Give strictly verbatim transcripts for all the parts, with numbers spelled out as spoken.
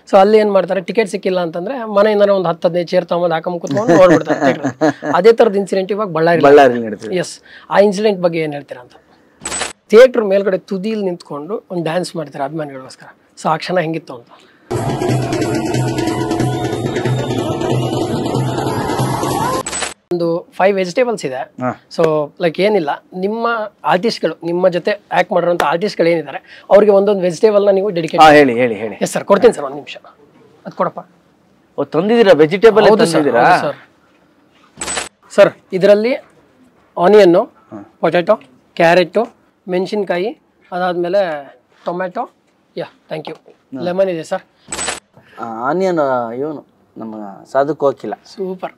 So ಅಲ್ಲಿ ಏನ್ ಮಾಡ್ತಾರೆ, ಟಿಕೆಟ್ ಸಿಕ್ಕಿಲ್ಲ ಅಂತಂದ್ರೆ ಮನೆಯಿಂದನೇ ಒಂದು ಹತ್ತು ಹದಿನೈದು ಚೇರ್ ತಗೊಂಡು ಹಾಕೊಂಡ್ ಕೂತ್ಕೊಂಡು ನೋಡ್ಬಿಡ್ತಾರೆ. ಅದೇ ತರದ ಇನ್ಸಿಡೆಂಟ್ ಇವಾಗ ಬಳ್ಳಾರಿ ಬಳ್ಳಾರಿ. ಎಸ್, ಆ ಇನ್ಸಿಡೆಂಟ್ ಬಗ್ಗೆ ಏನ್ ಹೇಳ್ತೀರಾ ಅಂತ. ಥಿಯೇಟರ್ ಮೇಲ್ಗಡೆ ತುದಿಲ್ ನಿಂತ್ಕೊಂಡು ಒಂದು ಡ್ಯಾನ್ಸ್ ಮಾಡ್ತಾರೆ ಅಭಿಮಾನಿಗಳಿಗೋಸ್ಕರ. ಸೊ ಆ ಕ್ಷಣ ಹೆಂಗಿತ್ತು ಅಂತ. ಒಂದು ಫೈವ್ ವೆಜಿಟೇಬಲ್ಸ್ ಇದೆ. ಸೊ ಲೈಕ್ ಏನಿಲ್ಲ, ನಿಮ್ಮ ಆರ್ಟಿಸ್ಟ್ಗಳು ನಿಮ್ಮ ಜೊತೆ ಆಕ್ಟ್ ಮಾಡಿರೋಂಥ ಆರ್ಟಿಸ್ಟ್ಗಳು ಏನಿದ್ದಾರೆ ಅವ್ರಿಗೆ ಒಂದೊಂದು ವೆಜಿಟೇಬಲ್ನ ನೀವು ಡೆಡಿಕೇಟ್ ಹೇಳಿ ಹೇಳಿ ಹೇಳಿ ಎಸ್ ಸರ್, ಕೊಡ್ತೀನಿ ಸರ್, ಒಂದು ನಿಮಿಷ ಅದು ಕೊಡಪ್ಪ. ಓ ತಂದಿದ್ದೀರಾ ವೆಜಿಟೇಬಲ್? ತಂದಿದ್ದೀರಾ ಸರ್. ಸರ್ ಇದರಲ್ಲಿ ಆನಿಯನ್ನು, ಪೊಟ್ಯಾಟೊ, ಕ್ಯಾರೆಟು, ಮೆಣಸಿನ್ಕಾಯಿ, ಅದಾದಮೇಲೆ tomato, yeah thank you, lemon ಇದೆ ಸರ್. ಆನಿಯನ್ ಇವನು ನಮ್ಮ Sadhu Kokila. Super.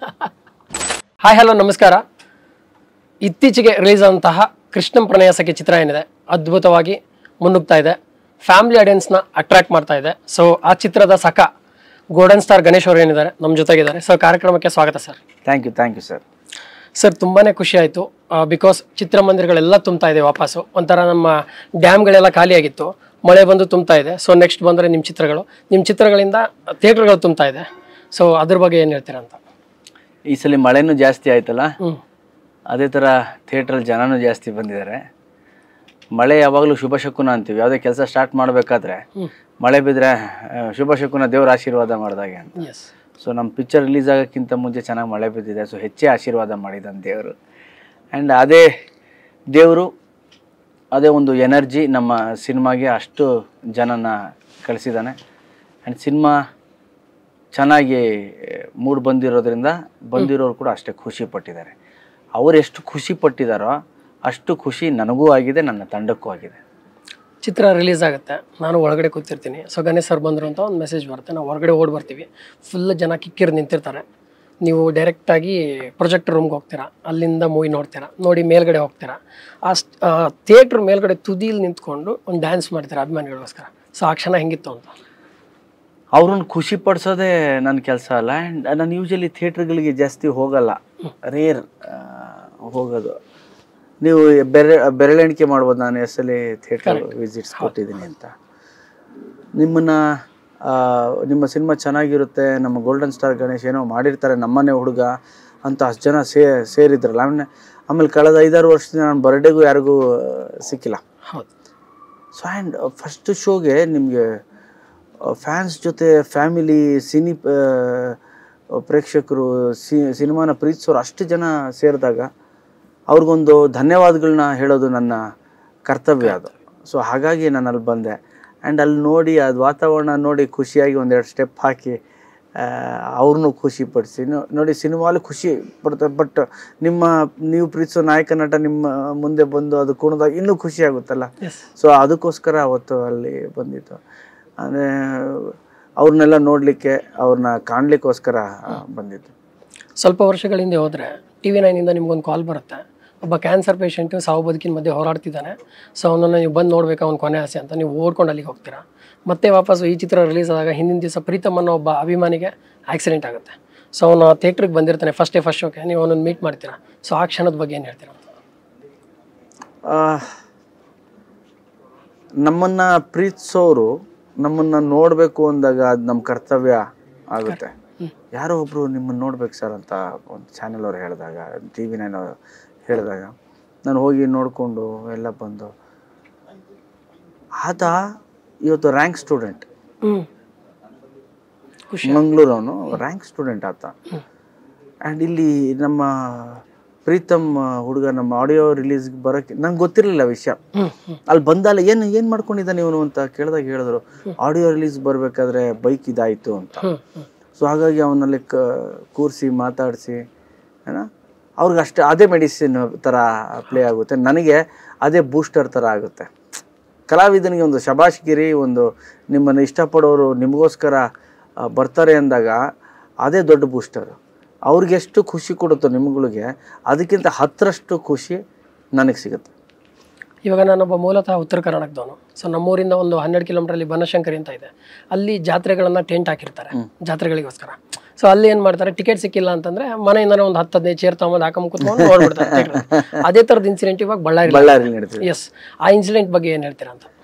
Hi hello ನಮಸ್ಕಾರ. ಇತ್ತೀಚೆಗೆ ರಿಲೀಸ್ ಆದಂತಹ ಕೃಷ್ಣಂ ಪ್ರಣಯ ಸಖಿ ಚಿತ್ರ ಏನಿದೆ ಅದ್ಭುತವಾಗಿ ಮುನ್ನುಗ್ತಾ ಇದೆ, ಫ್ಯಾಮಿಲಿ ಆಡಿಯನ್ಸ್ನ ಅಟ್ರಾಕ್ಟ್ ಮಾಡ್ತಾ ಇದೆ. ಸೊ ಆ ಚಿತ್ರದ ಸಖ ಗೋಲ್ಡನ್ ಸ್ಟಾರ್ ಗಣೇಶ್ ಅವರು ಏನಿದ್ದಾರೆ ನಮ್ಮ ಜೊತೆಗಿದ್ದಾರೆ. ಸೊ ಕಾರ್ಯಕ್ರಮಕ್ಕೆ ಸ್ವಾಗತ sir. Thank you thank you sir. Sir ತುಂಬಾ ಖುಷಿ ಆಯಿತು, ಬಿಕಾಸ್ ಚಿತ್ರಮಂದಿರಗಳೆಲ್ಲ ತುಂಬ್ತಾ ಇದೆ ವಾಪಸ್ಸು. ಒಂಥರ ನಮ್ಮ ಡ್ಯಾಮ್ಗಳೆಲ್ಲ ಖಾಲಿಯಾಗಿತ್ತು, ಮಳೆ ಬಂದು ತುಂಬ್ತಾ ಇದೆ. ಸೊ ನೆಕ್ಸ್ಟ್ ಬಂದರೆ ನಿಮ್ಮ ಚಿತ್ರಗಳು, ನಿಮ್ಮ ಚಿತ್ರಗಳಿಂದ ಥಿಯೇಟ್ರ್ಗಳು ತುಂಬ್ತಾ ಇದೆ. ಸೊ ಅದ್ರ ಬಗ್ಗೆ ಏನು ಹೇಳ್ತೀರಾ ಅಂತ. ಈ ಸಲ ಮಳೆನೂ ಜಾಸ್ತಿ ಆಯ್ತಲ್ಲ, ಅದೇ ಥರ ಥಿಯೇಟ್ರಲ್ಲಿ ಜನನೂ ಜಾಸ್ತಿ ಬಂದಿದ್ದಾರೆ. ಮಳೆ ಯಾವಾಗಲೂ ಶುಭ ಶಕುನ ಅಂತೀವಿ, ಯಾವುದೇ ಕೆಲಸ ಸ್ಟಾರ್ಟ್ ಮಾಡಬೇಕಾದ್ರೆ ಮಳೆ ಬಿದ್ದರೆ ಶುಭ ಶಕುನ ದೇವ್ರ ಆಶೀರ್ವಾದ ಮಾಡಿದಾಗೆ ಅಂತ. ಸೊ ನಮ್ಮ ಪಿಕ್ಚರ್ ರಿಲೀಸ್ ಆಗೋಕ್ಕಿಂತ ಮುಂಚೆ ಚೆನ್ನಾಗಿ ಮಳೆ ಬಿದ್ದಿದೆ, ಸೊ ಹೆಚ್ಚೇ ಆಶೀರ್ವಾದ ಮಾಡಿದ್ದಾನೆ ದೇವರು. ಆ್ಯಂಡ್ ಅದೇ ದೇವರು, ಅದೇ ಒಂದು ಎನರ್ಜಿ ನಮ್ಮ ಸಿನಿಮಾಗೆ ಅಷ್ಟು ಜನನ ಕಳಿಸಿದ್ದಾನೆ. ಆ್ಯಂಡ್ ಸಿನಿಮಾ ಚೆನ್ನಾಗಿ ಮೂಡ್ ಬಂದಿರೋದ್ರಿಂದ ಬಂದಿರೋರು ಕೂಡ ಅಷ್ಟೇ ಖುಷಿ ಪಟ್ಟಿದ್ದಾರೆ. ಅವರು ಎಷ್ಟು ಖುಷಿ ಪಟ್ಟಿದ್ದಾರೋ ಅಷ್ಟು ಖುಷಿ ನನಗೂ ಆಗಿದೆ, ನನ್ನ ತಂಡಕ್ಕೂ ಆಗಿದೆ. ಚಿತ್ರ ರಿಲೀಸ್ ಆಗುತ್ತೆ, ನಾನು ಒಳಗಡೆ ಕೂತಿರ್ತೀನಿ. ಸೊ ಗಣೇಶ್ ಸರ್ ಬಂದರು ಅಂತ ಒಂದು ಮೆಸೇಜ್ ಬರುತ್ತೆ, ನಾವು ಹೊರಗಡೆ ಓಡಿ ಬರ್ತೀವಿ. ಫುಲ್ ಜನ ಕಿಕ್ಕಿರು ನಿಂತಿರ್ತಾರೆ. ನೀವು ಡೈರೆಕ್ಟಾಗಿ ಪ್ರೊಜೆಕ್ಟರ್ ರೂಮ್ಗೆ ಹೋಗ್ತೀರಾ, ಅಲ್ಲಿಂದ ಮೂವಿ ನೋಡ್ತೀರಾ, ನೋಡಿ ಮೇಲ್ಗಡೆ ಹೋಗ್ತೀರಾ. ಆ ಥಿಯೇಟ್ರ್ ಮೇಲ್ಗಡೆ ತುದಿಲಿ ನಿಂತ್ಕೊಂಡು ಒಂದು ಡ್ಯಾನ್ಸ್ ಮಾಡ್ತೀರಾ ಅಭಿಮಾನಿಗಳಿಗೋಸ್ಕರ. ಸೊ ಆ ಕ್ಷಣ ಹೆಂಗಿತ್ತು ಅಂತ. ಅವ್ರನ್ನ ಖುಷಿ ಪಡಿಸೋದೇ ನನ್ನ ಕೆಲಸ ಅಲ್ಲ. ಆ್ಯಂಡ್ ನಾನು ಯೂಶಲಿ ಥಿಯೇಟ್ರ್ಗಳಿಗೆ ಜಾಸ್ತಿ ಹೋಗಲ್ಲ, ರೇರ್ ಹೋಗೋದು. ನೀವು ಬೆರೆ ಬೆರಳೆಣಿಕೆ ಮಾಡ್ಬೋದು ನಾನು ಎಷ್ಟಲ್ಲಿ ಥಿಯೇಟರ್ ವಿಸಿಟ್ಸ್ ಕೊಟ್ಟಿದ್ದೀನಿ ಅಂತ. ನಿಮ್ಮನ್ನು ನಿಮ್ಮ ಸಿನಿಮಾ ಚೆನ್ನಾಗಿರುತ್ತೆ, ನಮ್ಮ ಗೋಲ್ಡನ್ ಸ್ಟಾರ್ ಗಣೇಶ್ ಏನೋ ಮಾಡಿರ್ತಾರೆ, ನಮ್ಮನೆ ಹುಡುಗ ಅಂತ ಅಷ್ಟು ಜನ ಸೇ ಸೇರಿದ್ರಲ್ಲ. ಆಮೇಲೆ ಆಮೇಲೆ ಕಳೆದ ಐದಾರು ವರ್ಷದಿಂದ ನಾನು ಬರ್ಡೇಗೂ ಯಾರಿಗೂ ಸಿಕ್ಕಿಲ್ಲ. ಹೌದು. ಸೊ ಆ್ಯಂಡ್ ಫಸ್ಟ್ ಶೋಗೆ ನಿಮಗೆ ಫ್ಯಾನ್ಸ್ ಜೊತೆ ಫ್ಯಾಮಿಲಿ ಸಿನಿ ಪ್ರೇಕ್ಷಕರು ಸಿ ಸಿನಿಮಾನ ಪ್ರೀತಿಸೋರು ಅಷ್ಟು ಜನ ಸೇರಿದಾಗ ಅವ್ರಿಗೊಂದು ಧನ್ಯವಾದಗಳನ್ನ ಹೇಳೋದು ನನ್ನ ಕರ್ತವ್ಯ ಅದು. ಸೊ ಹಾಗಾಗಿ ನಾನು ಅಲ್ಲಿ ಬಂದೆ. ಆ್ಯಂಡ್ ಅಲ್ಲಿ ನೋಡಿ ಅದು ವಾತಾವರಣ ನೋಡಿ ಖುಷಿಯಾಗಿ ಒಂದೆರಡು ಸ್ಟೆಪ್ ಹಾಕಿ ಅವ್ರನ್ನೂ ಖುಷಿಪಡಿಸಿ ನೋಡಿ ಸಿನಿಮಾಲಿ ಖುಷಿ ಪಡ್ತಾರೆ. ಬಟ್ ನಿಮ್ಮ ನೀವು ಪ್ರೀತಿಸೋ ನಾಯಕ ನಟ ನಿಮ್ಮ ಮುಂದೆ ಬಂದು ಅದು ಕುಣಿದಾಗ ಇನ್ನೂ ಖುಷಿ ಆಗುತ್ತಲ್ಲ. ಸೊ ಅದಕ್ಕೋಸ್ಕರ ಅವತ್ತು ಅಲ್ಲಿ ಬಂದಿತ್ತು. ಅಂದರೆ ಅವ್ರನ್ನೆಲ್ಲ ನೋಡಲಿಕ್ಕೆ, ಅವ್ರನ್ನ ಕಾಣಲಿಕ್ಕೋಸ್ಕರ ಬಂದಿದ್ದು. ಸ್ವಲ್ಪ ವರ್ಷಗಳ ಹಿಂದೆ ಹೋದರೆ ಟಿ ವಿ ನೈನಿಂದ ನಿಮ್ಗೊಂದು ಕಾಲ್ ಬರುತ್ತೆ, ಒಬ್ಬ ಕ್ಯಾನ್ಸರ್ ಪೇಷಂಟು ಸಾವು ಬದುಕಿನ ಮಧ್ಯೆ ಹೋರಾಡ್ತಿದ್ದಾನೆ, ಸೊ ಅವನನ್ನು ನೀವು ಬಂದು ನೋಡ್ಬೇಕು, ಅವ್ನ ಕೊನೆ ಆಸೆ ಅಂತ. ನೀವು ಓಡ್ಕೊಂಡು ಅಲ್ಲಿಗೆ ಹೋಗ್ತೀರಾ. ಮತ್ತೆ ವಾಪಸ್ಸು ಈ ಚಿತ್ರ ರಿಲೀಸ್ ಆದಾಗ ಹಿಂದಿನ ದಿವಸ ಪ್ರೀತಮ್ ಅನ್ನೋ ಒಬ್ಬ ಅಭಿಮಾನಿಗೆ ಆಕ್ಸಿಡೆಂಟ್ ಆಗುತ್ತೆ. ಸೊ ಅವನು ಥಿಯೇಟ್ರಿಗೆ ಬಂದಿರ್ತಾನೆ ಫಸ್ಟ್ ಡೇ ಫಸ್ಟ್ ಶೋಕ್ಕೆ, ನೀವು ಅವನನ್ನು ಮೀಟ್ ಮಾಡ್ತೀರಾ. ಸೊ ಆ ಕ್ಷಣದ ಬಗ್ಗೆ ಏನು ಹೇಳ್ತೀರಾ? ನಮ್ಮನ್ನು ಪ್ರೀತಿಸೋರು ನಮ್ಮನ್ನು ನೋಡಬೇಕು ಅಂದಾಗ ಅದು ನಮ್ಮ ಕರ್ತವ್ಯ ಆಗುತ್ತೆ. ಯಾರೋ ಒಬ್ಬರು ನಿಮ್ಮನ್ನು ನೋಡ್ಬೇಕು ಸರ್ ಅಂತ ಒಂದು ಚಾನೆಲ್ ಅವ್ರು ಹೇಳಿದಾಗ, ಟಿ ವಿ ನೈನ್ ಅವರು ಹೇಳಿದಾಗ ನಾನು ಹೋಗಿ ನೋಡಿಕೊಂಡು ಎಲ್ಲ ಬಂದು, ಆತ ಇವತ್ತು ರ್ಯಾಂಕ್ ಸ್ಟೂಡೆಂಟ್, ಮಂಗಳೂರವನು ರ್ಯಾಂಕ್ ಸ್ಟೂಡೆಂಟ್ ಆತ. ಆ್ಯಂಡ್ ಇಲ್ಲಿ ನಮ್ಮ ಪ್ರೀತಮ್ ಹುಡುಗ ನಮ್ಮ ಆಡಿಯೋ ರಿಲೀಸ್ಗೆ ಬರೋಕ್ಕೆ ನಂಗೆ ಗೊತ್ತಿರಲಿಲ್ಲ ವಿಷಯ. ಅಲ್ಲಿ ಬಂದಲ್ಲ ಏನು ಏನು ಮಾಡ್ಕೊಂಡಿದ್ದಾನೆ ಇವನು ಅಂತ ಕೇಳಿದಾಗ ಹೇಳಿದ್ರು, ಆಡಿಯೋ ರಿಲೀಸ್ ಬರಬೇಕಾದ್ರೆ ಬೈಕ್ ಇದಾಯಿತು ಅಂತ. ಸೊ ಹಾಗಾಗಿ ಅವನಲ್ಲಿ ಕ ಕೂರಿಸಿ ಮಾತಾಡಿಸಿ ಏನೋ ಅವ್ರಿಗೆ ಅಷ್ಟೇ ಅದೇ ಮೆಡಿಸಿನ್ ಥರ ಪ್ಲೇ ಆಗುತ್ತೆ, ನನಗೆ ಅದೇ ಬೂಸ್ಟರ್ ಥರ ಆಗುತ್ತೆ. ಕಲಾವಿದನಿಗೆ ಒಂದು ಶಬಾಷ್ಗಿರಿ, ಒಂದು ನಿಮ್ಮನ್ನು ಇಷ್ಟಪಡೋರು ನಿಮಗೋಸ್ಕರ ಬರ್ತಾರೆ ಅಂದಾಗ ಅದೇ ದೊಡ್ಡ ಬೂಸ್ಟರು. ಅವ್ರಿಗೆಷ್ಟು ಖುಷಿ ಕೊಡುತ್ತೋ ನಿಮ್ಗಳಿಗೆ, ಅದಕ್ಕಿಂತ ಹತ್ತರಷ್ಟು ಖುಷಿ ನನಗೆ ಸಿಗುತ್ತೆ. ಇವಾಗ ನಾನೊಬ್ಬ ಮೂಲತಃ ಉತ್ತರ ಕರ್ನಾಟಕದವನು. ಸೊ ನಮ್ಮೂರಿಂದ ಒಂದು ಹನ್ನೆರಡು ಕಿಲೋಮೀಟ್ರಲ್ಲಿ ಬನಶಂಕರಿ ಅಂತ ಇದೆ, ಅಲ್ಲಿ ಜಾತ್ರೆಗಳನ್ನು ಟೆಂಟ್ ಹಾಕಿರ್ತಾರೆ ಜಾತ್ರೆಗಳಿಗೋಸ್ಕರ. ಸೊ ಅಲ್ಲಿ ಏನು ಮಾಡ್ತಾರೆ, ಟಿಕೆಟ್ ಸಿಕ್ಕಿಲ್ಲ ಅಂತಂದ್ರೆ ಮನೆಯಿಂದನೇ ಒಂದು ಹತ್ತು ಹದಿನೈದು ಚೇರ್ ತಗೊಂಡು ಹಾಕೊಂಡ್ ಕೂತ್ಕೊಂಡು ನೋಡ್ಬಿಡ್ತಾರೆ. ಅದೇ ಥರದ ಇನ್ಸಿಡೆಂಟ್ ಇವಾಗ ಬಳ್ಳಾರಿ ಬಳ್ಳಾರಿ ನಡೀತದೆ. ಎಸ್, ಆ ಇನ್ಸಿಡೆಂಟ್ ಬಗ್ಗೆ ಏನು ಹೇಳ್ತೀರಾ ಅಂತ.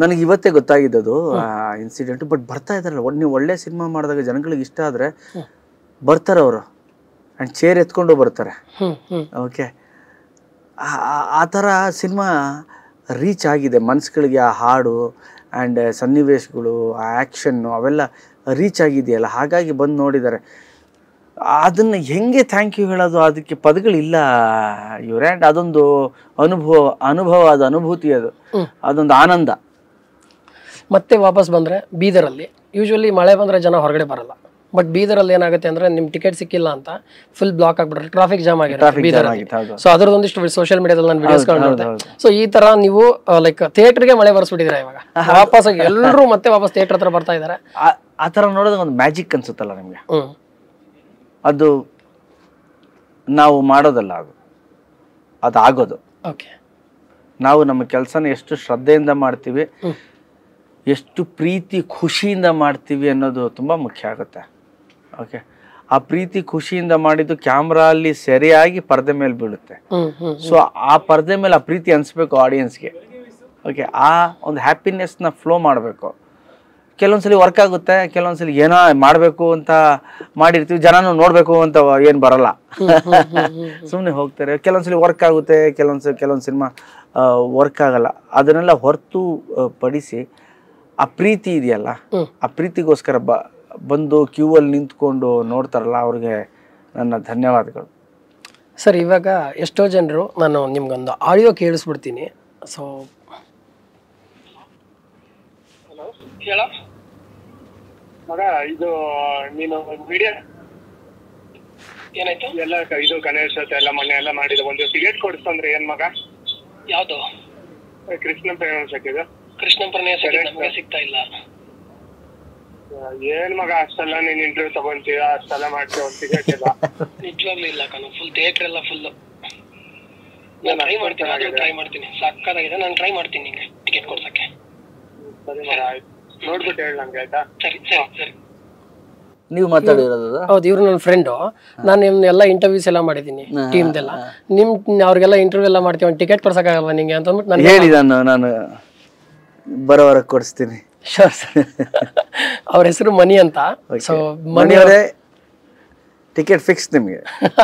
ನನಗೆ ಇವತ್ತೇ ಗೊತ್ತಾಗಿದ್ದದು ಆ ಇನ್ಸಿಡೆಂಟ್. ಬಟ್ ಬರ್ತಾ ಇದಾರಲ್ಲ, ನೀವು ಒಳ್ಳೆ ಸಿನಿಮಾ ಮಾಡಿದಾಗ ಜನಗಳಿಗೆ ಇಷ್ಟ ಆದರೆ ಬರ್ತಾರೆ ಅವರು, ಆ್ಯಂಡ್ ಚೇರ್ ಎತ್ಕೊಂಡು ಬರ್ತಾರೆ. ಓಕೆ, ಆ ಥರ ಸಿನಿಮಾ ರೀಚ್ ಆಗಿದೆ ಮನ್ಸುಗಳಿಗೆ. ಆ ಹಾಡು ಆ್ಯಂಡ್ ಸನ್ನಿವೇಶಗಳು, ಆ ಆ್ಯಕ್ಷನ್ನು ಅವೆಲ್ಲ ರೀಚ್ ಆಗಿದೆಯಲ್ಲ, ಹಾಗಾಗಿ ಬಂದು ನೋಡಿದ್ದಾರೆ. ಅದನ್ನು ಹೆಂಗೆ ಥ್ಯಾಂಕ್ ಯು ಹೇಳೋದು, ಅದಕ್ಕೆ ಪದಗಳಿಲ್ಲ ಇವ್ರೆ. ಆ್ಯಂಡ್ ಅದೊಂದು ಅನುಭವ ಅನುಭವ ಅದು ಅನುಭೂತಿ, ಅದು ಅದೊಂದು ಆನಂದ. ಮತ್ತೆ ವಾಪಸ್ ಬಂದರೆ ಬೀದರಲ್ಲಿ ಯೂಶ್ವಲಿ ಮಳೆ ಬಂದರೆ ಜನ ಹೊರಗಡೆ ಬರಲ್ಲ. ಬಟ್ ಬೀದರಲ್ಲಿ ಏನಾಗುತ್ತೆ ಅಂದರೆ ನಿಮ್ಮ ಟಿಕೆಟ್ ಸಿಕ್ಕಿಲ್ಲ ಅಂತ ಫುಲ್ ಬ್ಲಾಕ್ ಆಗಿಬಿಟ್ರೆ, ಟ್ರಾಫಿಕ್ ಜಾಮ್ ಆಗಿರುತ್ತೆ ಬೀದರಲ್ಲಿ. ಸೊ ಅದರದೊಂದಿಷ್ಟು ಸೋಷಿಯಲ್ ಮೀಡಿಯಾದಲ್ಲಿ ನಾನು ವಿಡಿಯೋಸ್ಗಳು ನೋಡಿದೆ. ಸೊ ಈ ಥರ ನೀವು ಲೈಕ್ ಥಿಯೇಟ್ರಿಗೆ ಮಳೆ ಬರ್ಸ್ಬಿಟ್ಟಿದ್ದೀರಾ ಇವಾಗ, ವಾಪಸ್ ಎಲ್ಲರೂ ಮತ್ತೆ ವಾಪಸ್ ಥಿಯೇಟರ್ ಹತ್ರ ಬರ್ತಾ ಇದ್ದಾರೆ. ಆ ಥರ ನೋಡೋದು ಒಂದು ಮ್ಯಾಜಿಕ್ ಅನ್ಸುತ್ತಲ್ಲ ನಿಮಗೆ. ಹ್ಞೂ, ಅದು ನಾವು ಮಾಡೋದಲ್ಲ, ಅದು ಅದು ಆಗೋದು. ಓಕೆ, ನಾವು ನಮ್ಮ ಕೆಲಸನ ಎಷ್ಟು ಶ್ರದ್ಧೆಯಿಂದ ಮಾಡ್ತೀವಿ, ಎಷ್ಟು ಪ್ರೀತಿ ಖುಷಿಯಿಂದ ಮಾಡ್ತೀವಿ ಅನ್ನೋದು ತುಂಬ ಮುಖ್ಯ ಆಗುತ್ತೆ. ಓಕೆ, ಆ ಪ್ರೀತಿ ಖುಷಿಯಿಂದ ಮಾಡಿದ್ದು ಕ್ಯಾಮ್ರಾ ಅಲ್ಲಿ ಸರಿಯಾಗಿ ಪರದೆ ಮೇಲೆ ಬೀಳುತ್ತೆ. ಸೊ ಆ ಪರದೆ ಮೇಲೆ ಆ ಪ್ರೀತಿ ಅನಿಸ್ಬೇಕು ಆಡಿಯನ್ಸ್ಗೆ. ಓಕೆ, ಆ ಒಂದು ಹ್ಯಾಪಿನೆಸ್ನ ಫ್ಲೋ ಮಾಡಬೇಕು. ಕೆಲವೊಂದ್ಸಲಿ ವರ್ಕ್ ಆಗುತ್ತೆ, ಕೆಲವೊಂದ್ಸಲಿ ಏನೋ ಮಾಡಬೇಕು ಅಂತ ಮಾಡಿರ್ತೀವಿ, ಜನನೂ ನೋಡಬೇಕು ಅಂತ ಏನು ಬರಲ್ಲ, ಸುಮ್ಮನೆ ಹೋಗ್ತಾರೆ. ಕೆಲವೊಂದ್ಸಲಿ ವರ್ಕ್ ಆಗುತ್ತೆ, ಕೆಲವೊಂದ್ಸಲಿ ಕೆಲವೊಂದು ಸಿನಿಮಾ ವರ್ಕ್ ಆಗಲ್ಲ. ಅದನ್ನೆಲ್ಲ ಹೊರತು ಪಡಿಸಿ ಆ ಪ್ರೀತಿ ಇದೆಯಲ್ಲ, ಆ ಪ್ರೀತಿಗೋಸ್ಕರ ಬ ಬಂದು ಕ್ಯೂ ಅಲ್ಲಿ ನಿಂತ್ಕೊಂಡು ನೋಡ್ತಾರಲ್ಲ, ಅವ್ರಿಗೆ ನನ್ನ ಧನ್ಯವಾದಗಳು. ಸರ್ ಇವಾಗ ಎಷ್ಟೋ ಜನರು, ನಾನು ನಿಮ್ಗೊಂದು ಆಡಿಯೋ ಕೇಳಿಸ್ಬಿಡ್ತೀನಿ. ಸೊ ಹೇಳ ಮಗ, ಇದು ನೀನು ವಿಡಿಯೋ ಏನಾಯ್ತು ಎಲ್ಲ ಇದು ಗಣೇಶ ಎಲ್ಲ ಮೊನ್ನೆ ಎಲ್ಲ ಮಾಡಿದ ಒಂದು ಟಿಕೆಟ್ ಕೊಡಿಸ್ತಂದ್ರೆ ಏನ್ ಮಗ? ಯಾವ್ದು? ಕೃಷ್ಣ ಪ್ರಯಾಣ ಕೃಷ್ಣ ಪ್ರಯಾಣ ಸಿಗ್ತಾ ಇಲ್ಲ. ಏನ್ ಮಗ ಅಷ್ಟೆಲ್ಲ ನೀನ್ ಇಂಟರ್ವ್ಯೂ ತಗೊಂತೀಯ, ಅಷ್ಟೆಲ್ಲ ಮಾಡ್ತೀಯ, ಒಂದು ಟಿಕೆಟ್ ಇಲ್ಲ. ನಿಜವಾಗ್ಲೂ ಇಲ್ಲ ಕಣ, ಫುಲ್ ಥಿಯೇಟರ್ ಎಲ್ಲ ಫುಲ್. ನಾನು ಟ್ರೈ ಮಾಡ್ತೀನಿ, ಟ್ರೈ ಮಾಡ್ತೀನಿ, ಸಕ್ಕತ್ತಾಗಿದೆ. ನಾನು ಟ್ರೈ ಮಾಡ್ತೀನಿ ನಿಂಗೆ ಟಿಕೆಟ್ ಕೊಡ್ಸಕ್ಕೆ. ಸರಿ ಮಗ, ಆಯ್ತು, ನೋಡ್ಬಿಟ್ಟು ಹೇಳಿ ನಂಗೆ, ಆಯ್ತಾ? ಸರಿ ಸರಿ ಸರಿ. ನೀವು ಮಾತಾಡಿರೋದು? ಹೌದು, ಇವ್ರು ನನ್ನ ಫ್ರೆಂಡು. ನಾನು ನಿಮ್ನ ಎಲ್ಲ ಇಂಟರ್ವ್ಯೂಸ್ ಎಲ್ಲ ಮಾಡಿದ್ದೀನಿ ಟೀಮ್ದೆಲ್ಲ. ನಿಮ್ ಅವ್ರಿಗೆಲ್ಲ ಇಂಟರ್ವ್ಯೂ ಎಲ್ಲ ಮಾಡ್ತೀವಿ, ಟಿಕೆಟ್ ಕೊಡ್ಸಕ್ಕಾಗಲ್ವಾ ನಿಂಗೆ ಅಂತ ಅಂದ್ಬಿಟ್ಟು ನಾನು ಹೇಳಿ, ನಾನು ನಾನು ಬರೋವರ ಕೊಡಿಸ್ತೀನಿ. Sure sir. ಅವ್ರ ಹೆಸರು ಮನಿ ಅಂತ. ಸೊ ಮನಿ ಅವರೇ, ಟಿಕೆಟ್ ಫಿಕ್ಸ್ ನಿಮಗೆ.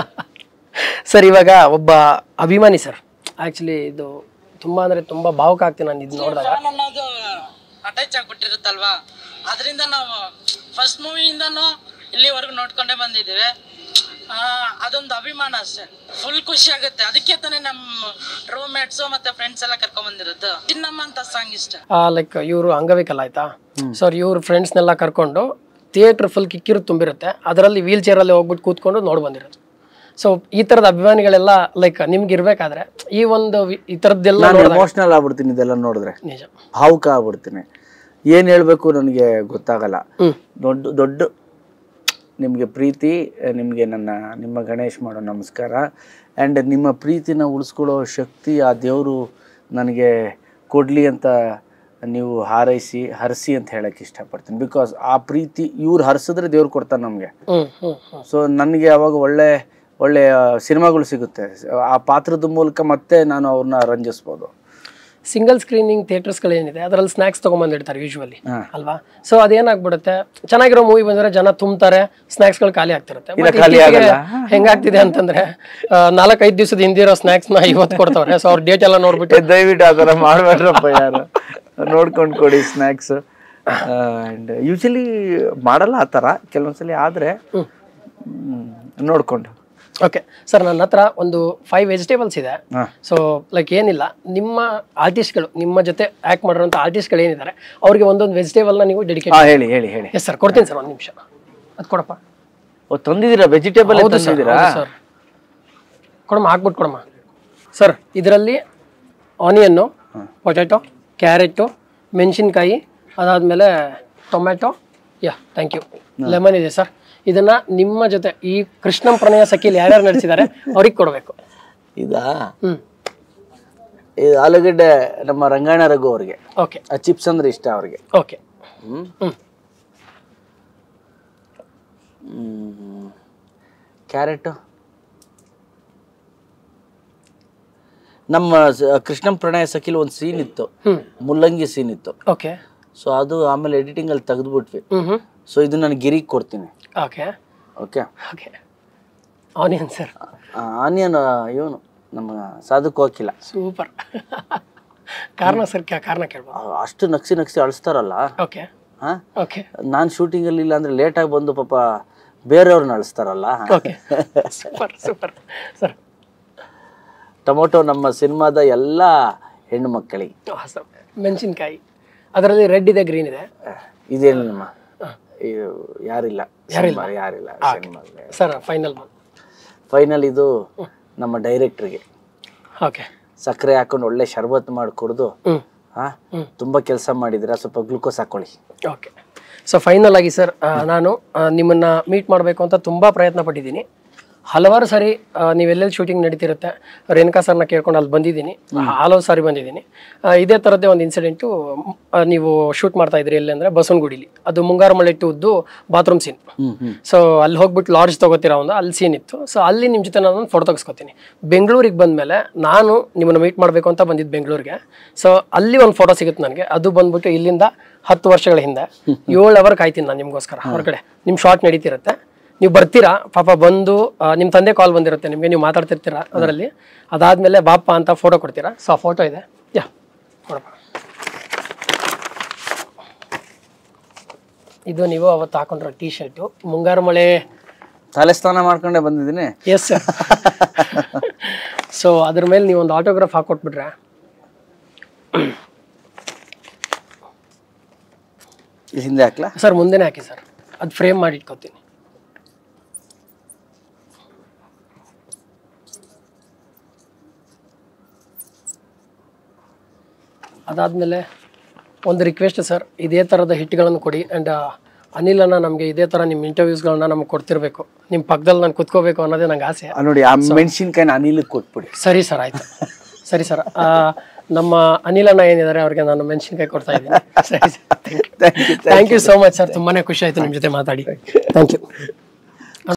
ಸರ್ ಇವಾಗ ಒಬ್ಬ ಅಭಿಮಾನಿ ಸರ್, ಆಕ್ಚುಲಿ ಇದು ತುಂಬಾ ಅಂದ್ರೆ ತುಂಬಾ ಭಾವುಕ ಆಗ್ತೀನಿ ನಾನು ಇದು ನೋಡಿದಾಗ. ಅಟ್ಯಾಚ್ ಆಗ್ಬಿಟ್ಟಿರುತ್ತಲ್ವಾ, ಅದರಿಂದ ನಾವು ಫಸ್ಟ್ ಮೂವಿಯಿಂದನೂ ಇಲ್ಲಿವರೆಗೂ ನೋಡ್ಕೊಂಡೇ ಬಂದಿದ್ದೀವಿ. ಅದೊಂದು ಅಭಿಮಾನ ಅಷ್ಟೇ, ಫುಲ್ ಖುಷಿ ಆಗುತ್ತೆ. ಅದಕ್ಕೆ ತಾನೇ ನಮ್ಮ ರೂಮ್ಮೇಟ್ಸು ಮತ್ತೆ ಫ್ರೆಂಡ್ಸ್ ಎಲ್ಲ ಕರ್ಕೊಂಡ್ ಬಂದಿರೋದು. ಚಿನ್ನಮ್ಮ ಅಂತ ಸಾಂಗ್ ಇಷ್ಟ. ಲೈಕ್ ಇವರು ಅಂಗವಿಕಲ ಆಯ್ತಾ ಸರ್, ಇವ್ರ ಫ್ರೆಂಡ್ಸ್ನೆಲ್ಲ ಕರ್ಕೊಂಡು ಥಿಯೇಟರ್ ಫುಲ್ ಕಿಕ್ಕಿರು ತುಂಬಿರುತ್ತೆ, ಅದರಲ್ಲಿ ವೀಲ್ ಚೇರಲ್ಲಿ ಹೋಗ್ಬಿಟ್ಟು ಕೂತ್ಕೊಂಡು ನೋಡಿ ಬಂದಿರೋದು. ಸೊ ಈ ತರದ ಅಭಿಮಾನಿಗಳೆಲ್ಲ ಲೈಕ್ ನಿಮ್ಗೆ ಇರ್ಬೇಕಾದ್ರೆ ಈ ಒಂದು ಈ ತರದ್ದೆಲ್ಲ ಎಮೋಷನಲ್ ಆಗ್ಬಿಡ್ತೀನಿ ಇದೆಲ್ಲ ನೋಡಿದ್ರೆ, ನಿಜ ಭಾವುಕ ಆಗ್ಬಿಡ್ತೀನಿ. ಏನ್ ಹೇಳ್ಬೇಕು ನನಗೆ ಗೊತ್ತಾಗಲ್ಲ. ದೊಡ್ಡ ದೊಡ್ಡ ನಿಮಗೆ ಪ್ರೀತಿ, ನಿಮಗೆ ನನ್ನ ನಿಮ್ಮ ಗಣೇಶ್ ಮಾಡೋ ನಮಸ್ಕಾರ. ಆ್ಯಂಡ್ ನಿಮ್ಮ ಪ್ರೀತಿನ ಉಳಿಸ್ಕೊಳ್ಳೋ ಶಕ್ತಿ ಆ ದೇವರು ನನಗೆ ಕೊಡಲಿ ಅಂತ ನೀವು ಹಾರೈಸಿ ಹರಿಸಿ ಅಂತ ಹೇಳಕ್ಕೆ ಇಷ್ಟಪಡ್ತೀನಿ. ಬಿಕಾಸ್ ಆ ಪ್ರೀತಿ ಇವ್ರು ಹರಿಸಿದ್ರೆ ದೇವ್ರು ಕೊಡ್ತಾರೆ ನಮಗೆ. ಸೊ ನನಗೆ ಅವಾಗ ಒಳ್ಳೆ ಒಳ್ಳೆ ಸಿನಿಮಾಗಳು ಸಿಗುತ್ತೆ, ಆ ಪಾತ್ರದ ಮೂಲಕ ಮತ್ತೆ ನಾನು ಅವ್ರನ್ನ ರಂಜಿಸ್ಬೋದು. ಸಿಂಗಲ್ ಸ್ಕ್ರೀನಿಂಗ್ ಥಿಯೇಟರ್ಸ್ಗಳೇನಿದೆ ಅದರಲ್ಲಿ ಸ್ನ್ಯಾಕ್ಸ್ ತೊಗೊಂಬಂದಿರ್ತಾರೆ ಯೂಶ್ವಲಿ ಅಲ್ವಾ. ಸೊ ಅದೇನಾಗ್ಬಿಡುತ್ತೆ, ಚೆನ್ನಾಗಿರೋ ಮೂವಿ ಬಂದರೆ ಜನ ತುಂಬ್ತಾರೆ, ಸ್ನ್ಯಾಕ್ಸ್ಗಳು ಖಾಲಿ ಆಗ್ತಿರುತ್ತೆ. ಹೆಂಗಾಗ್ತಿದೆ ಅಂತಂದ್ರೆ ನಾಲ್ಕೈದು ದಿವಸದ ಹಿಂದಿರೋ ಸ್ನ್ಯಾಕ್ಸ್ನ ಇವತ್ತು ಕೊಡ್ತಾವ್ರೆ. ಸೊ ಅವ್ರ ಡೇಟ್ ಎಲ್ಲ ನೋಡ್ಬಿಟ್ಟು ದಯವಿಟ್ಟು ಆ ಥರ ಮಾಡಬೇಡ್ರಪ್ಪ, ಯಾರು ನೋಡ್ಕೊಂಡು ಕೊಡಿ ಸ್ನ್ಯಾಕ್ಸ್. ಆ್ಯಂಡ್ ಯೂಶಲಿ ಮಾಡಲ್ಲ ಆ ಥರ, ಕೆಲವೊಂದ್ಸಲಿ ಆದರೆ ನೋಡಿಕೊಂಡು. ಓಕೆ ಸರ್, ನನ್ನ ಹತ್ರ ಒಂದು ಫೈವ್ ವೆಜಿಟೇಬಲ್ಸ್ ಇದೆ. ಸೊ ಲೈಕ್ ಏನಿಲ್ಲ, ನಿಮ್ಮ ಆರ್ಟಿಸ್ಟ್ಗಳು ನಿಮ್ಮ ಜೊತೆ ಆ್ಯಕ್ಟ್ ಮಾಡಿರೋಂಥ ಆರ್ಟಿಸ್ಟ್ಗಳು ಏನಿದ್ದಾರೆ ಅವ್ರಿಗೆ ಒಂದೊಂದು ವೆಜಿಟೇಬಲ್ನ ನೀವು ಡೆಡಿಕೇಟ್ ಹೇಳಿ ಹೇಳಿ ಹೇಳಿ ಎಸ್ ಸರ್, ಕೊಡ್ತೀನಿ ಸರ್, ಒಂದು ನಿಮಿಷ ಅದು ಕೊಡಪ್ಪ. ಓ ತಂದಿದ್ದೀರಾ ವೆಜಿಟೇಬಲ್? ಹೌದು ಸರ್ ಸರ್, ಕೊಡಮ್ಮ, ಹಾಕ್ಬಿಟ್ಟು ಕೊಡಮ್ಮ ಸರ್. ಇದರಲ್ಲಿ ಆನಿಯನ್ನು, ಪೊಟ್ಯಾಟೊ, ಕ್ಯಾರೆಟು, ಮೆಣಸಿನ್ಕಾಯಿ, ಅದಾದಮೇಲೆ tomato, yeah thank you, lemon ಇದೆ ಸರ್. ಇದನ್ನ ನಿಮ್ಮ ಜೊತೆ ಈ ಕೃಷ್ಣಂ ಪ್ರಣಯ ಸಖಿಲ್ ಯಾರ್ಯಾರು ನಡೆಸಿದ್ದಾರೆ ಅವ್ರಿಗೆ ಕೊಡಬೇಕು. ಇದಾ? ಹ್ಮ್, ಇದು ಆಲೂಗಡ್ಡೆ ನಮ್ಮ ರಂಗಾಯಣ ರಘು ಅವ್ರಿಗೆ. ಓಕೆ, ಆ ಚಿಪ್ಸ್ ಅಂದ್ರೆ ಇಷ್ಟ ಅವ್ರಿಗೆ. ಓಕೆ. ಹ್ಮ್ ಹ್ಮ್ ಕ್ಯಾರೆಟು ನಮ್ಮ ಕೃಷ್ಣಂ ಪ್ರಣಯ ಸಖಿಲ್ ಒಂದು ಸೀನ್ ಇತ್ತು, ಮುಲ್ಲಂಗಿ ಸೀನ್ ಇತ್ತು. ಓಕೆ. ಸೊ ಅದು ಆಮೇಲೆ ಎಡಿಟಿಂಗ್ ಅಲ್ಲಿ ತೆಗೆದ್ಬಿಟ್ವಿ. ಹ್ಮ್. ಸೊ ಇದು ನಾನು ಗಿರಿಗೆ ಕೊಡ್ತೀನಿ. Okay okay okay. Onion sir. Onion ಇವನು ನಮ್ಮ ಸಾಧುಕ್ ಹೋಗಿಲ್ಲ. ಸೂಪರ್. ಕಾರಣ ಸರ್, ಕಾರಣ ಕೇಳ್ಬೋದು. ಅಷ್ಟು ನಕ್ಸಿ ನಕ್ಸಿ ಅಳಿಸ್ತಾರಲ್ಲ. ಓಕೆ ಹಾ ಓಕೆ. ನಾನು ಶೂಟಿಂಗಲ್ಲಿ ಇಲ್ಲ ಅಂದ್ರೆ ಲೇಟಾಗಿ ಬಂದು ಪಾಪ ಬೇರೆಯವ್ರನ್ನ ಅಳಿಸ್ತಾರಲ್ಲ. Okay super super sir. Tomato ನಮ್ಮ ಸಿನಿಮಾದ ಎಲ್ಲ ಹೆಣ್ಣು ಮಕ್ಕಳಿಗೆ. ಮೆಣಸಿನ್ಕಾಯಿ ಅದರಲ್ಲಿ ರೆಡ್ ಇದೆ, ಗ್ರೀನ್ ಇದೆ. ಇದೇನಮ್ಮ ಯಾರಿಲ್ಲ ಯಾರಿಲ್ಲ ಯಾರಿಲ್ಲ ಸರ್. ಫೈನಲ್ ಫೈನಲ್ ಇದು ನಮ್ಮ ಡೈರೆಕ್ಟ್ರಿಗೆ ಓಕೆ. ಸಕ್ಕರೆ ಹಾಕೊಂಡು ಒಳ್ಳೆ ಶರ್ಬತ್ ಮಾಡಿ ಕುಡಿದು ಹಾ ತುಂಬಾ ಕೆಲಸ ಮಾಡಿದಿರ, ಸ್ವಲ್ಪ ಗ್ಲೂಕೋಸ್ ಹಾಕೊಳ್ಳಿ. ಓಕೆ. ಸೊ ಫೈನಲ್ ಆಗಿ ಸರ್, ನಾನು ನಿಮ್ಮನ್ನ ಮೀಟ್ ಮಾಡಬೇಕು ಅಂತ ತುಂಬಾ ಪ್ರಯತ್ನ ಪಟ್ಟಿದ್ದೀನಿ. ಹಲವಾರು ಸಾರಿ ನೀವೆಲ್ಲೆಲ್ಲಿ ಶೂಟಿಂಗ್ ನಡೀತಿರುತ್ತೆ ರೇಣುಕಾ ಸರ್ನ ಕೇಳ್ಕೊಂಡು ಅಲ್ಲಿ ಬಂದಿದ್ದೀನಿ, ಹಲವು ಸಾರಿ ಬಂದಿದ್ದೀನಿ. ಇದೇ ಥರದ್ದೇ ಒಂದು ಇನ್ಸಿಡೆಂಟು ನೀವು ಶೂಟ್ ಮಾಡ್ತಾ ಇದ್ರಿ ಎಲ್ಲಿ ಅಂದರೆ ಬಸವನಗುಡಿಲಿ, ಅದು ಮುಂಗಾರು ಮಳೆ ಟೂದ್ದು ಬಾತ್ರೂಮ್ ಸೀನ್. ಸೊ ಅಲ್ಲಿ ಹೋಗ್ಬಿಟ್ಟು ಲಾಡ್ಜ್ ತೊಗೋತೀರಾ ಒಂದು, ಅಲ್ಲಿ ಸೀನ್ ಇತ್ತು. ಸೊ ಅಲ್ಲಿ ನಿಮ್ಮ ಜೊತೆ ನಾನು ಫೋಟೋ ತೆಗೆಸ್ಕೊತೀನಿ. ಬೆಂಗಳೂರಿಗೆ ಬಂದಮೇಲೆ ನಾನು ನಿಮ್ಮನ್ನು ಮೀಟ್ ಮಾಡಬೇಕು ಅಂತ ಬಂದಿದ್ದು ಬೆಂಗಳೂರಿಗೆ. ಸೊ ಅಲ್ಲಿ ಒಂದು ಫೋಟೋ ಸಿಗುತ್ತೆ ನನಗೆ. ಅದು ಬಂದ್ಬಿಟ್ಟು ಇಲ್ಲಿಂದ ಹತ್ತು ವರ್ಷಗಳ ಹಿಂದೆ ಏಳು ಅವರ್ ಕಾಯ್ತೀನಿ ನಾನು ನಿಮಗೋಸ್ಕರ ಹೊರಗಡೆ. ನಿಮ್ಮ ಶಾರ್ಟ್ ನಡೀತಿರುತ್ತೆ, ನೀವು ಬರ್ತೀರಾ, ಪಾಪ ಬಂದು ನಿಮ್ಮ ತಂದೆ ಕಾಲ್ ಬಂದಿರುತ್ತೆ ನಿಮಗೆ, ನೀವು ಮಾತಾಡ್ತಿರ್ತೀರಾ ಅದರಲ್ಲಿ. ಅದಾದಮೇಲೆ ಬಾಪ ಅಂತ ಫೋಟೋ ಕೊಡ್ತೀರಾ. ಸೊ ಆ ಫೋಟೋ ಇದೆ, ಯಾ ಕೊಡಪ್ಪ. ಇದು ನೀವು ಅವತ್ತು ಹಾಕೊಂಡ್ರ ಟೀ ಶರ್ಟು, ಮುಂಗಾರು ಮಳೆ ತಲೆ ಸ್ನಾನ ಮಾಡ್ಕೊಂಡೆ ಬಂದಿದ್ದೀನಿ. Yes sir. ಸೊ ಅದ್ರ ಮೇಲೆ ನೀವು ಒಂದು ಆಟೋಗ್ರಾಫ್ ಹಾಕೊಟ್ಬಿಟ್ರೆ ಹಿಂದೆ ಹಾಕ್ಲಾ ಸರ್? ಮುಂದೆನೇ ಹಾಕಿ ಸರ್, ಅದು ಫ್ರೇಮ್ ಮಾಡಿ ಇಟ್ಕೋತೀನಿ. ಅದಾದಮೇಲೆ ಒಂದು ರಿಕ್ವೆಸ್ಟ್ ಸರ್, ಇದೇ ಥರದ ಹಿಟ್ಗಳನ್ನು ಕೊಡಿ. ಆ್ಯಂಡ್ ಅನಿಲನ ನಮಗೆ ಇದೇ ಥರ ನಿಮ್ಮ ಇಂಟರ್ವ್ಯೂಸ್ಗಳನ್ನ ನಮ್ಗೆ ಕೊಡ್ತಿರ್ಬೇಕು, ನಿಮ್ಮ ಪಕ್ಕದಲ್ಲಿ ನಾನು ಕುತ್ಕೋಬೇಕು ಅನ್ನೋದೇ ನಂಗೆ ಆಸೆ. ನೋಡಿ ಆ ಮೆಣಸಿನ್ಕಾಯಿನ ಅನಿಲಕ್ಕೆ ಕೊಟ್ಬಿಡಿ. ಸರಿ ಸರ್, ಆಯಿತು. ಸರಿ ಸರ್, ನಮ್ಮ ಅನಿಲನ ಏನಿದ್ದಾರೆ ಅವ್ರಿಗೆ ನಾನು ಮೆಣಸಿನ್ಕಾಯಿ ಕೊಡ್ತಾ ಇದ್ದೀನಿ. ಸರಿ sir, thank you thank you so much sir. ತುಂಬಾ ಖುಷಿ ಆಯಿತು ನಿಮ್ಮ ಜೊತೆ ಮಾತಾಡಿ. Thank you.